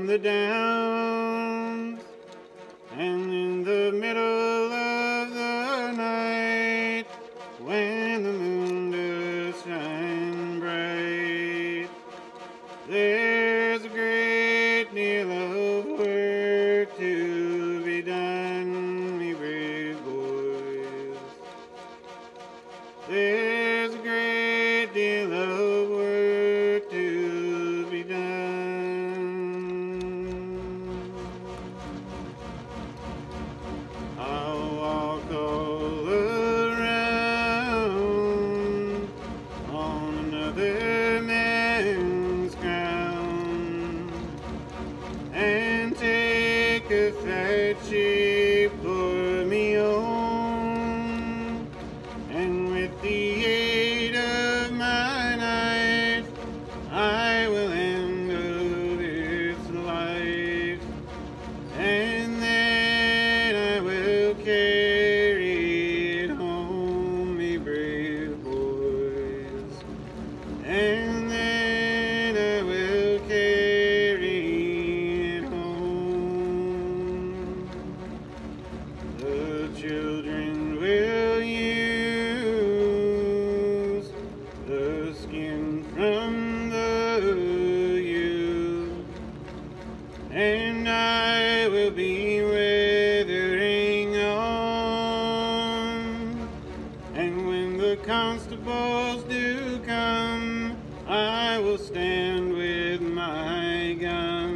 the downs, and in the middle of the night, when the moon does shine bright, there's a great deal of work to be done, me brave boys. There's a great deal of work to be done. I'll walk all around on another man's ground and take a fat sheep for me own, and with the aid of my knife I will end of its life, and then I will carry it home, me brave boys, and then I will carry it home. The children will use the skin from the youth, and I will be weathering on, and when the constables do come, I will stand with my gun.